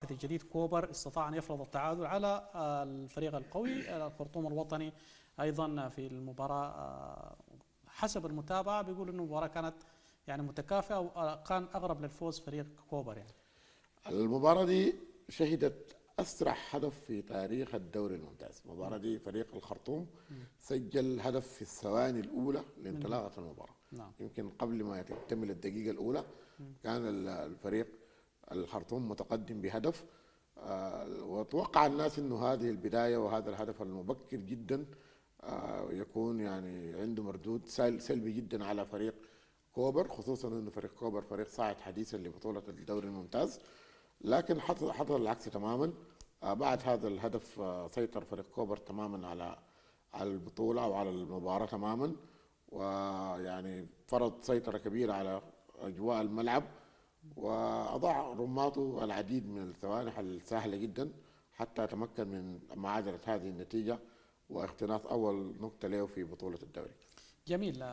الجديد كوبر استطاع أن يفرض التعادل على الفريق القوي الخرطوم الوطني. أيضا في المباراة حسب المتابعة بيقول أن المباراة كانت يعني متكافئة وكان أقرب للفوز فريق كوبر يعني. المباراة دي شهدت أسرع هدف في تاريخ الدوري الممتاز. المباراة مم. دي فريق الخرطوم مم. سجل هدف في الثواني الأولى من لانطلاقة المباراة. نعم. يمكن قبل ما تكتمل الدقيقة الأولى مم. كان الفريق الخرطوم متقدم بهدف. وتوقع الناس انه هذه البدايه وهذا الهدف المبكر جدا يكون يعني عنده مردود سلبي جدا على فريق كوبر، خصوصا انه فريق كوبر فريق صاعد حديثا لبطوله الدوري الممتاز. لكن حصل العكس تماما. بعد هذا الهدف سيطر فريق كوبر تماما على البطوله او على المباراه تماما، ويعني فرض سيطره كبيره على اجواء الملعب، وأضاع رماطه العديد من الثوانح السهلة جدا حتى تمكن من معادلة هذه النتيجة واقتناص أول نقطة له في بطولة الدوري. جميل.